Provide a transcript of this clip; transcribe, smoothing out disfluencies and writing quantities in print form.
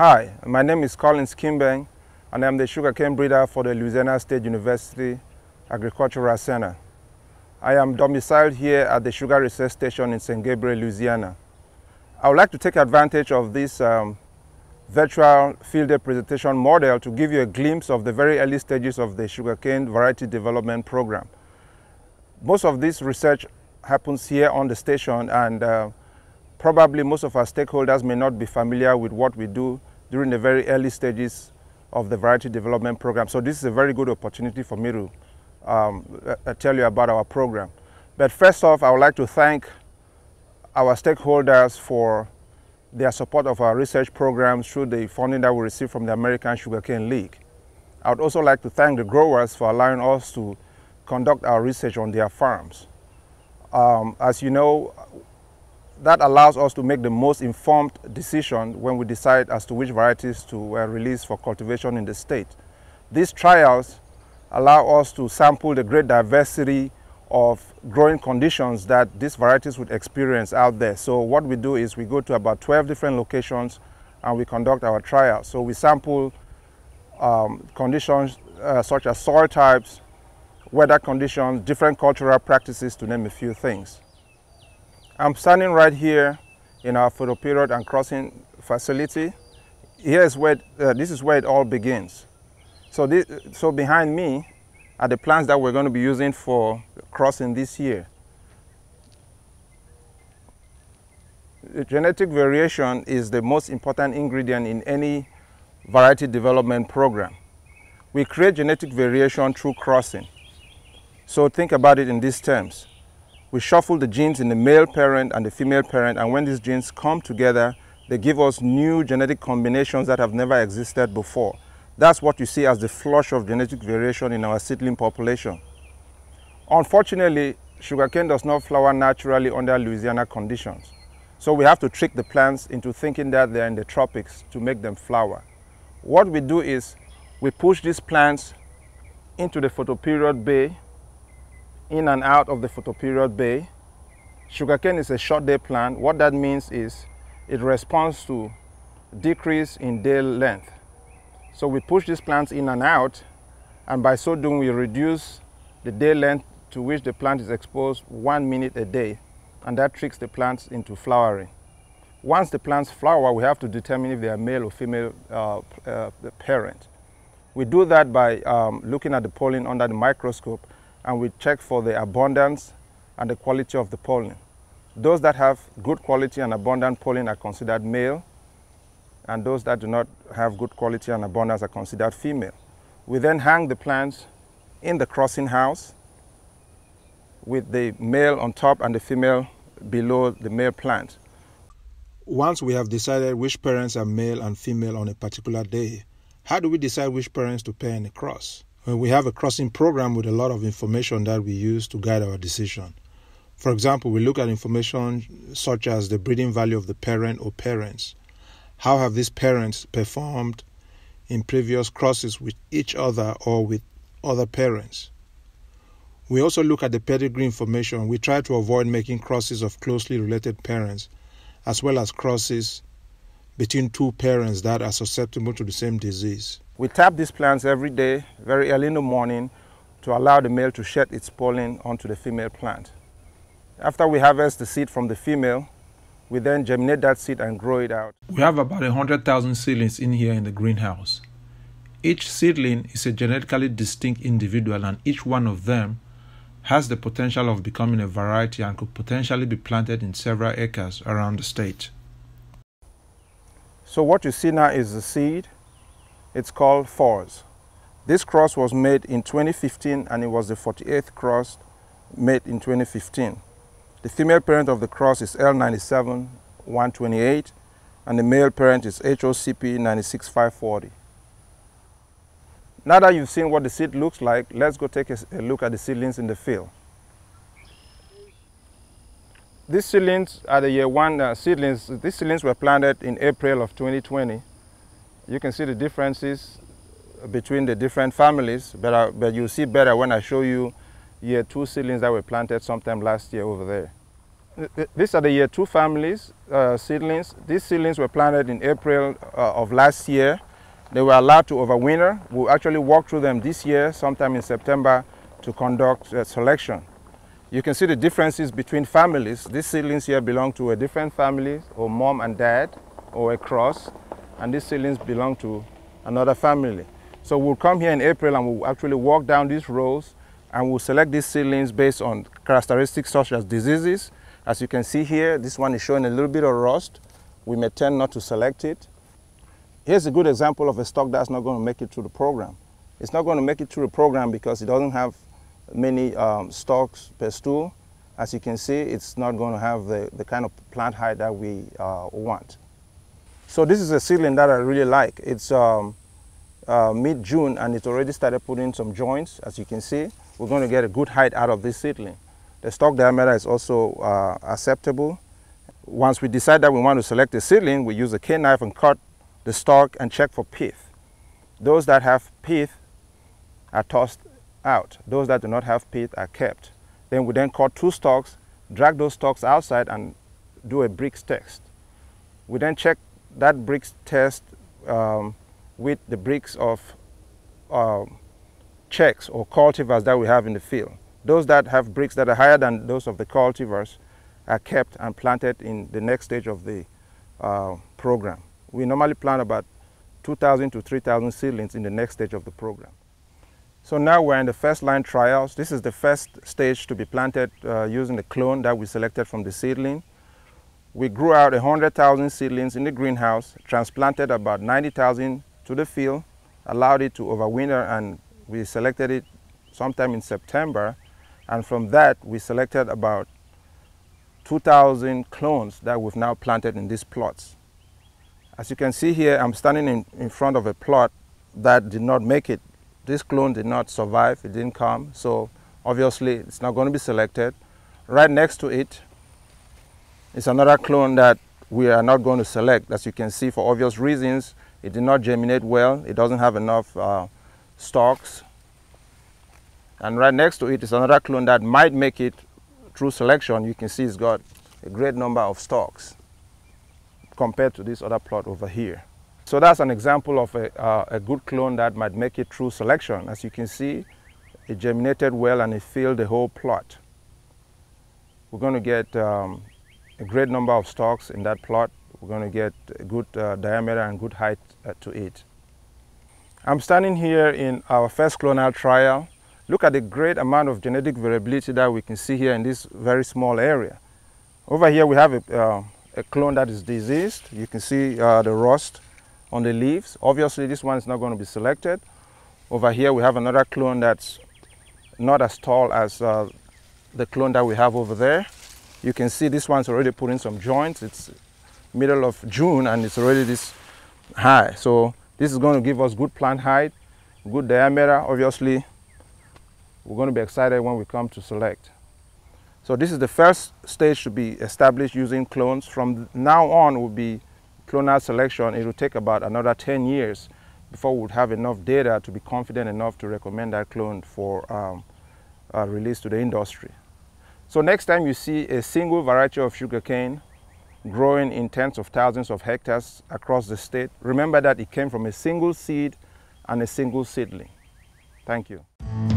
Hi, my name is Collins Kimbeng, and I'm the sugarcane breeder for the Louisiana State University Agricultural Center. I am domiciled here at the Sugar Research Station in St. Gabriel, Louisiana. I would like to take advantage of this virtual field day presentation model to give you a glimpse of the very early stages of the sugarcane variety development program. Most of this research happens here on the station, and probably most of our stakeholders may not be familiar with what we do during the very early stages of the variety development program. So this is a very good opportunity for me to tell you about our program. But first off, I would like to thank our stakeholders for their support of our research programs through the funding that we receive from the American Sugarcane League. I would also like to thank the growers for allowing us to conduct our research on their farms. As you know, that allows us to make the most informed decision when we decide as to which varieties to release for cultivation in the state. These trials allow us to sample the great diversity of growing conditions that these varieties would experience out there. So what we do is we go to about 12 different locations and we conduct our trials. So we sample conditions such as soil types, weather conditions, different cultural practices, to name a few things. I'm standing right here in our photoperiod and crossing facility. This is where it all begins. So behind me are the plants that we're going to be using for crossing this year. Genetic variation is the most important ingredient in any variety development program. We create genetic variation through crossing. So think about it in these terms. We shuffle the genes in the male parent and the female parent, and when these genes come together, they give us new genetic combinations that have never existed before. That's what you see as the flush of genetic variation in our seedling population. Unfortunately, sugarcane does not flower naturally under Louisiana conditions. So we have to trick the plants into thinking that they're in the tropics to make them flower. What we do is we push these plants into the photoperiod bay, in and out of the photoperiod bay. Sugarcane is a short day plant. What that means is it responds to decrease in day length. So we push these plants in and out, and by so doing we reduce the day length to which the plant is exposed 1 minute a day, and that tricks the plants into flowering. Once the plants flower, we have to determine if they are male or female parent. We do that by looking at the pollen under the microscope, and we check for the abundance and the quality of the pollen. Those that have good quality and abundant pollen are considered male, and those that do not have good quality and abundance are considered female. We then hang the plants in the crossing house with the male on top and the female below the male plant. Once we have decided which parents are male and female on a particular day, how do we decide which parents to pair in a cross? Well, we have a crossing program with a lot of information that we use to guide our decision. For example, we look at information such as the breeding value of the parent or parents. How have these parents performed in previous crosses with each other or with other parents? We also look at the pedigree information. We try to avoid making crosses of closely related parents, as well as crosses between two parents that are susceptible to the same disease. We tap these plants every day, very early in the morning, to allow the male to shed its pollen onto the female plant. After we harvest the seed from the female, we then germinate that seed and grow it out. We have about 100,000 seedlings in here in the greenhouse. Each seedling is a genetically distinct individual, and each one of them has the potential of becoming a variety and could potentially be planted in several acres around the state. So what you see now is the seed. It's called Force. This cross was made in 2015, and it was the 48th cross made in 2015. The female parent of the cross is L97-128, and the male parent is HOCP 96540. Now that you've seen what the seed looks like, let's go take a look at the seedlings in the field. These seedlings are the year one seedlings. These seedlings were planted in April of 2020. You can see the differences between the different families, but you'll see better when I show you year two seedlings that were planted sometime last year over there. These are the year 2 families, seedlings. These seedlings were planted in April of last year. They were allowed to overwinter. We'll actually walk through them this year, sometime in September, to conduct selection. You can see the differences between families. These seedlings here belong to a different family, or mom and dad, or a cross, and these seedlings belong to another family. So we'll come here in April and we'll actually walk down these rows and we'll select these seedlings based on characteristics such as diseases. As you can see here, this one is showing a little bit of rust. We may tend not to select it. Here's a good example of a stock that's not going to make it through the program. It's not going to make it through the program because it doesn't have many stalks per stool. As you can see, it's not going to have the kind of plant height that we want. So this is a seedling that I really like. It's mid-June and it already started putting some joints. As you can see, we're going to get a good height out of this seedling. The stalk diameter is also acceptable. Once we decide that we want to select a seedling, we use a cane knife and cut the stalk and check for pith. Those that have pith are tossed out. Those that do not have pith are kept. Then we cut 2 stalks, drag those stalks outside and do a bricks test. We then check that bricks test with the bricks of checks or cultivars that we have in the field. Those that have bricks that are higher than those of the cultivars are kept and planted in the next stage of the program. We normally plant about 2,000 to 3,000 seedlings in the next stage of the program. So now we're in the first line trials. This is the first stage to be planted using the clone that we selected from the seedling. We grew out 100,000 seedlings in the greenhouse, transplanted about 90,000 to the field, allowed it to overwinter, and we selected it sometime in September. And from that, we selected about 2,000 clones that we've now planted in these plots. As you can see here, I'm standing in front of a plot that did not make it. This clone did not survive, it didn't come, so obviously it's not going to be selected. Right next to it is another clone that we are not going to select. As you can see, for obvious reasons, it did not germinate well, it doesn't have enough stalks. And right next to it is another clone that might make it through selection. You can see it's got a great number of stalks compared to this other plot over here. So that's an example of a good clone that might make it through selection. As you can see, it germinated well and it filled the whole plot. We're going to get a great number of stalks in that plot. We're going to get a good diameter and good height to it. I'm standing here in our first clonal trial. Look at the great amount of genetic variability that we can see here in this very small area. Over here we have a clone that is diseased. You can see the rust on the leaves. Obviously this one is not going to be selected. Over here we have another clone that's not as tall as the clone that we have over there. You can see this one's already putting some joints. It's middle of June and it's already this high. So this is going to give us good plant height, good diameter. Obviously we're going to be excited when we come to select. So this is the first stage to be established using clones. From now on will be clonal selection. It will take about another 10 years before we would have enough data to be confident enough to recommend that clone for release to the industry. So next time you see a single variety of sugarcane growing in tens of thousands of hectares across the state, remember that it came from a single seed and a single seedling. Thank you.